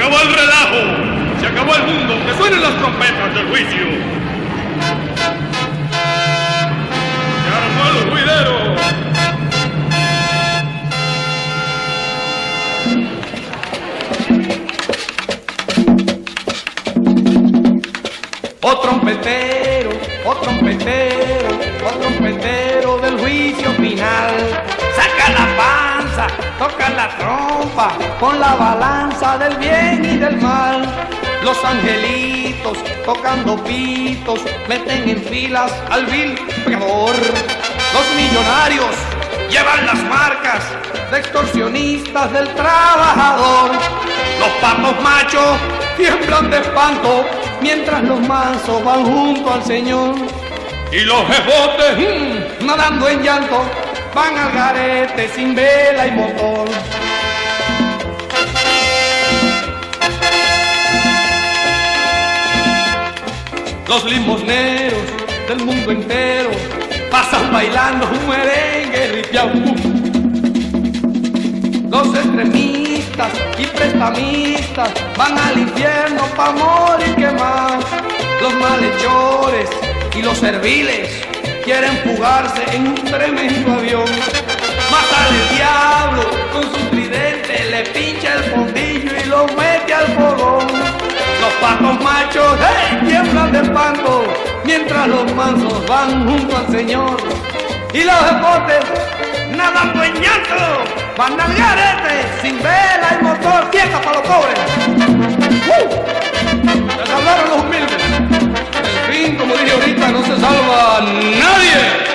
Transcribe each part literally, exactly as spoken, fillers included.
acabó el relajo, se acabó el mundo, que suenen las trompetas del juicio. Se armó el ruidero. Oh trompetero, oh trompetero, oh trompetero del juicio final. Saca la panza, toca la trompa, con la balanza del bien y del mal. Los angelitos tocando pitos meten en filas al vil pecador. Los millonarios llevan las marcas de extorsionistas del trabajador. Los patos machos tiemblan de espanto mientras los mansos van junto al Señor. Y los jefotes, mmm, nadando en llanto, van al garete sin vela y motor. Los limosneros del mundo entero pasan bailando un merengue ripiao. Los extremistas y prestamistas van al infierno pa' morir quemados. Los malhechores y los serviles quieren fugarse en un tremendo avión. Más sale el diablo con su tridente, le pincha el fondillo y lo mete al fogón. Los patos machos hey, tiemblan de espanto mientras los mansos van junto al Señor. Y los jefotes nadando en llanto van al garete sin vela y motor. ¡Fiesta para los pobres! ¡Uh! Se salvaron los humildes. En el fin, como dije ahorita, no se salva nadie.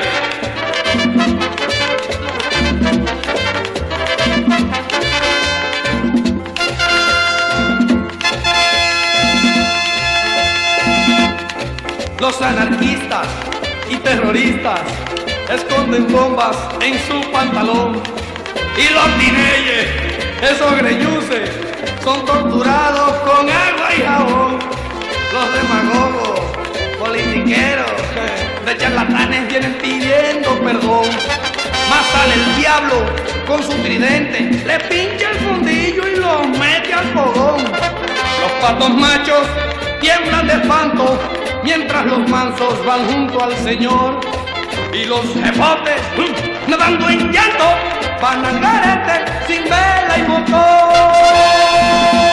Los anarquistas y terroristas esconden bombas en su pantalón. Y los dineyes, esos greñuces, son torturados con agua y jabón. Los demagogos, politiqueros, de charlatanes vienen pidiendo perdón. Más sale el diablo con su tridente, le pincha el fundillo y los mete al fogón. Los patos machos tiemblan de espanto mientras los mansos van junto al Señor. Y los jefotes, nadando en llanto, van al garete sin vela y motor.